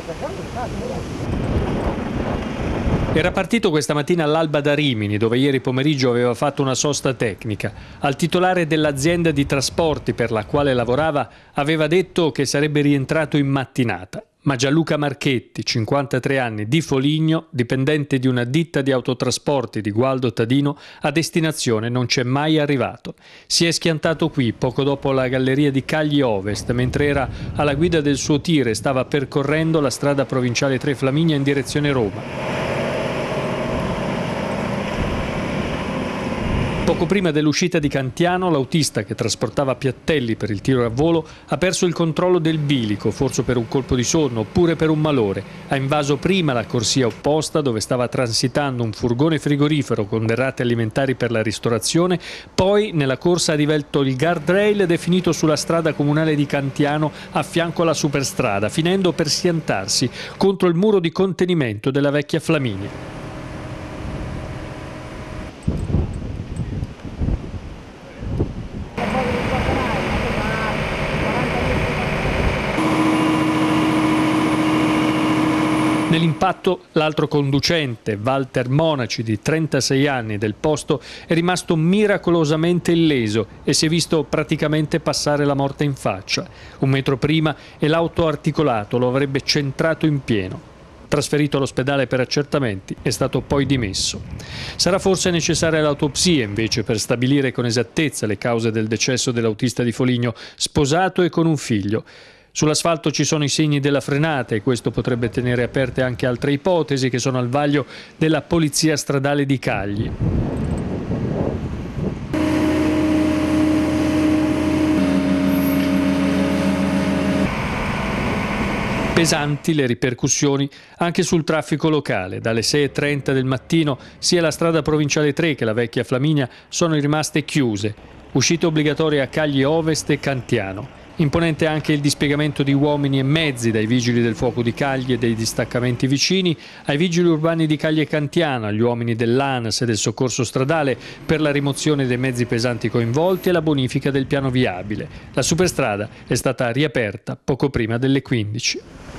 Era partito questa mattina all'alba da Rimini, dove ieri pomeriggio aveva fatto una sosta tecnica. Al titolare dell'azienda di trasporti per la quale lavorava aveva detto che sarebbe rientrato in mattinata. Ma Gianluca Marchetti, 53 anni, di Foligno, dipendente di una ditta di autotrasporti di Gualdo Tadino, a destinazione non c'è mai arrivato. Si è schiantato qui poco dopo la galleria di Cagli Ovest, mentre era alla guida del suo tir e stava percorrendo la strada provinciale 3 Flaminia in direzione Roma. Poco prima dell'uscita di Cantiano, l'autista che trasportava piattelli per il tiro a volo ha perso il controllo del bilico, forse per un colpo di sonno oppure per un malore. Ha invaso prima la corsia opposta dove stava transitando un furgone frigorifero con derrate alimentari per la ristorazione, poi nella corsa ha rivelto il guardrail ed è finito sulla strada comunale di Cantiano a fianco alla superstrada, finendo per schiantarsi contro il muro di contenimento della vecchia Flaminia. Nell'impatto l'altro conducente, Walter Monaci, di 36 anni, del posto, è rimasto miracolosamente illeso e si è visto praticamente passare la morte in faccia. Un metro prima e l'auto articolato lo avrebbe centrato in pieno. Trasferito all'ospedale per accertamenti, è stato poi dimesso. Sarà forse necessaria l'autopsia invece per stabilire con esattezza le cause del decesso dell'autista di Foligno, sposato e con un figlio. Sull'asfalto ci sono i segni della frenata e questo potrebbe tenere aperte anche altre ipotesi che sono al vaglio della Polizia Stradale di Cagli. Pesanti le ripercussioni anche sul traffico locale. Dalle 6:30 del mattino sia la strada provinciale 3 che la vecchia Flaminia sono rimaste chiuse. Uscite obbligatorie a Cagli Ovest e Cantiano. Imponente anche il dispiegamento di uomini e mezzi dai vigili del fuoco di Cagli e dei distaccamenti vicini ai vigili urbani di Cagli e Cantiano, agli uomini dell'ANAS e del soccorso stradale per la rimozione dei mezzi pesanti coinvolti e la bonifica del piano viabile. La superstrada è stata riaperta poco prima delle 15.